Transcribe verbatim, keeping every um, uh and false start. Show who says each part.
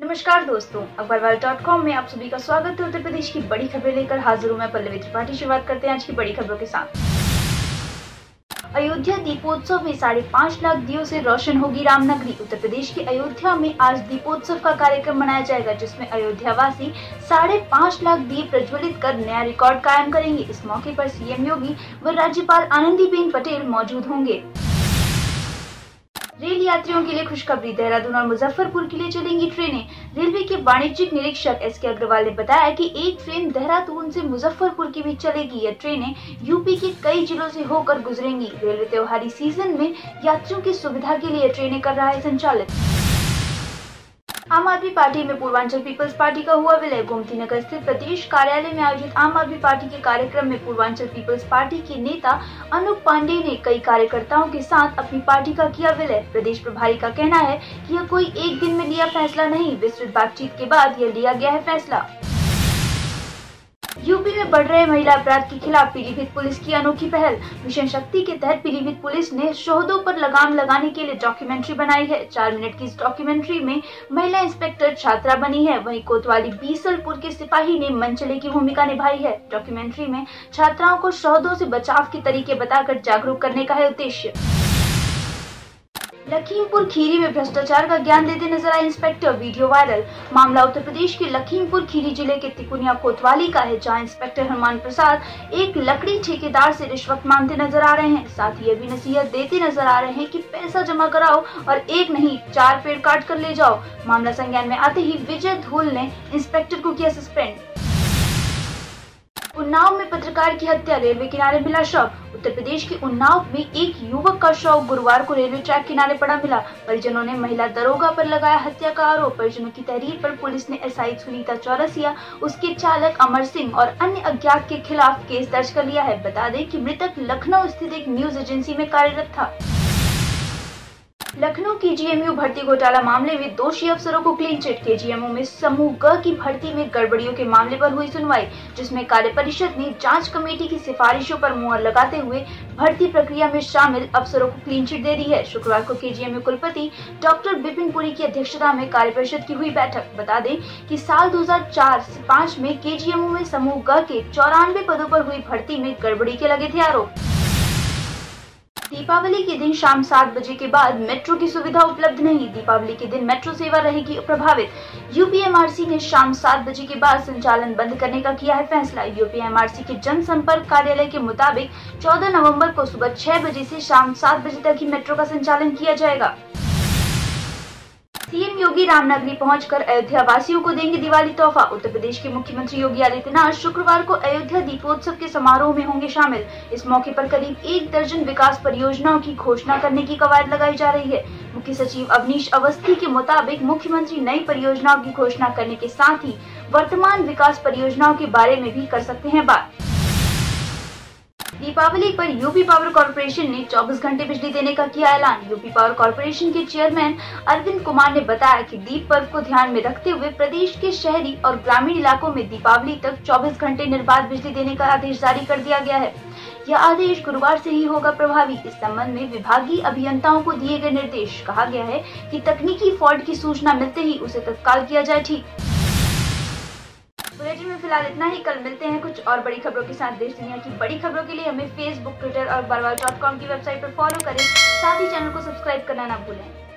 Speaker 1: नमस्कार दोस्तों, अखबारवाला डॉट कॉम में आप सभी का स्वागत है। उत्तर प्रदेश की बड़ी खबरें लेकर हाजिर हूं मैं पल्लवी त्रिपाठी। शुरुआत करते हैं आज की बड़ी खबरों के साथ। अयोध्या दीपोत्सव में साढ़े पाँच लाख दियों से रोशन होगी रामनगरी। उत्तर प्रदेश के अयोध्या में आज दीपोत्सव का कार्यक्रम मनाया जाएगा, जिसमें अयोध्यावासी साढ़े पाँच लाख दिए प्रज्वलित कर नया रिकॉर्ड कायम करेंगे। इस मौके पर सीएम योगी व राज्यपाल आनंदीबेन पटेल मौजूद होंगे। रेल यात्रियों के लिए खुशखबरी, देहरादून और मुजफ्फरपुर के लिए चलेंगी ट्रेनें। रेलवे के वाणिज्यिक निरीक्षक एस के अग्रवाल ने बताया कि एक ट्रेन देहरादून से मुजफ्फरपुर के बीच चलेगी। यह ट्रेनें यूपी के कई जिलों से होकर गुजरेंगी। रेलवे त्योहारी सीजन में यात्रियों की सुविधा के लिए ट्रेनें कर रहा है संचालित। आम आदमी पार्टी में पूर्वांचल पीपल्स पार्टी का हुआ विलय। गोमती नगर स्थित प्रदेश कार्यालय में आयोजित आम आदमी पार्टी के कार्यक्रम में पूर्वांचल पीपल्स पार्टी के नेता अनूप पांडे ने कई कार्यकर्ताओं के साथ अपनी पार्टी का किया विलय। प्रदेश प्रभारी का कहना है कि यह कोई एक दिन में लिया फैसला नहीं, विस्तृत बातचीत के बाद यह लिया गया है फैसला। यूपी में बढ़ रहे महिला अपराध के खिलाफ पीलीभीत पुलिस की अनोखी पहल। मिशन शक्ति के तहत पीलीभीत पुलिस ने शोहदों पर लगाम लगाने के लिए डॉक्यूमेंट्री बनाई है। चार मिनट की इस डॉक्यूमेंट्री में महिला इंस्पेक्टर छात्रा बनी है, वहीं कोतवाली बीसलपुर के सिपाही ने मनचले की भूमिका निभाई है। डॉक्यूमेंट्री में छात्राओं को शोहदों से बचाव के तरीके बताकर जागरूक करने का है उद्देश्य। लखीमपुर खीरी में भ्रष्टाचार का ज्ञान देते नजर आए इंस्पेक्टर, वीडियो वायरल। मामला उत्तर प्रदेश के लखीमपुर खीरी जिले के तिकुनिया कोतवाली का है, जहां इंस्पेक्टर हनुमान प्रसाद एक लकड़ी ठेकेदार से रिश्वत मांगते नजर आ रहे हैं। साथ ही यह भी नसीहत देते नजर आ रहे हैं कि पैसा जमा कराओ और एक नहीं चार पेड़ काट कर ले जाओ। मामला संज्ञान में आते ही विजय धूल ने इंस्पेक्टर को किया सस्पेंड। उन्नाव में पत्रकार की हत्या, रेलवे किनारे मिला शव। उत्तर प्रदेश के उन्नाव में एक युवक का शव गुरुवार को रेलवे ट्रैक किनारे पड़ा मिला। परिजनों ने महिला दरोगा पर लगाया हत्या का आरोप। परिजनों की तहरीर पर पुलिस ने एसआई सुनीता चौरसिया, उसके चालक अमर सिंह और अन्य अज्ञात के खिलाफ केस दर्ज कर लिया है। बता दें कि मृतक लखनऊ स्थित एक न्यूज एजेंसी में कार्यरत था। लखनऊ केजीएमयू भर्ती घोटाला मामले में दोषी अफसरों को क्लीन चिट। केजीएमयू में समूह ग की भर्ती में गड़बड़ियों के मामले पर हुई सुनवाई, जिसमें कार्य परिषद ने जांच कमेटी की सिफारिशों पर मुहर लगाते हुए भर्ती प्रक्रिया में शामिल अफसरों को क्लीन चिट दे दी है। शुक्रवार को केजीएमयू कुलपति डॉक्टर विपिन पुरी की अध्यक्षता में कार्य परिषद की हुई बैठक। बता दें कि साल दो हजार चार से पाँच में केजीएमयू में समूह ग के चौरानवे पदों पर हुई भर्ती में गड़बड़ी के लगे थे आरोप। दीपावली के दिन शाम सात बजे के बाद मेट्रो की सुविधा उपलब्ध नहीं। दीपावली के दिन मेट्रो सेवा रहेगी प्रभावित। यूपीएमआरसी ने शाम सात बजे के बाद संचालन बंद करने का किया है फैसला। यूपीएमआरसी के जनसंपर्क कार्यालय के मुताबिक चौदह नवंबर को सुबह छह बजे से शाम सात बजे तक ही मेट्रो का संचालन किया जाएगा। सीएम योगी रामनगरी पहुंचकर अयोध्या वासियों को देंगे दिवाली तोहफा। उत्तर प्रदेश के मुख्यमंत्री योगी आदित्यनाथ शुक्रवार को अयोध्या दीपोत्सव के समारोह में होंगे शामिल। इस मौके पर करीब एक दर्जन विकास परियोजनाओं की घोषणा करने की कवायद लगाई जा रही है। मुख्य सचिव अवनीश अवस्थी के मुताबिक मुख्यमंत्री नई परियोजनाओं की घोषणा करने के साथ ही वर्तमान विकास परियोजनाओं के बारे में भी कर सकते हैं बात। दीपावली पर यूपी पावर कॉर्पोरेशन ने चौबीस घंटे बिजली देने का किया ऐलान। यूपी पावर कॉर्पोरेशन के चेयरमैन अरविंद कुमार ने बताया कि दीप पर्व को ध्यान में रखते हुए प्रदेश के शहरी और ग्रामीण इलाकों में दीपावली तक चौबीस घंटे निर्बाध बिजली देने का आदेश जारी कर दिया गया है। यह आदेश गुरुवार से ही होगा प्रभावी। इस संबंध में विभागीय अभियंताओं को दिए गए निर्देश। कहा गया है कि तकनीकी फॉल्ट की सूचना मिलते ही उसे तत्काल किया जाए ठीक। बुलेटिन में फिलहाल इतना ही। कल मिलते हैं कुछ और बड़ी खबरों के साथ। देश दुनिया की बड़ी खबरों के लिए हमें फेसबुक, ट्विटर और अखबारवाला डॉट कॉम की वेबसाइट पर फॉलो करें। साथ ही चैनल को सब्सक्राइब करना ना भूलें।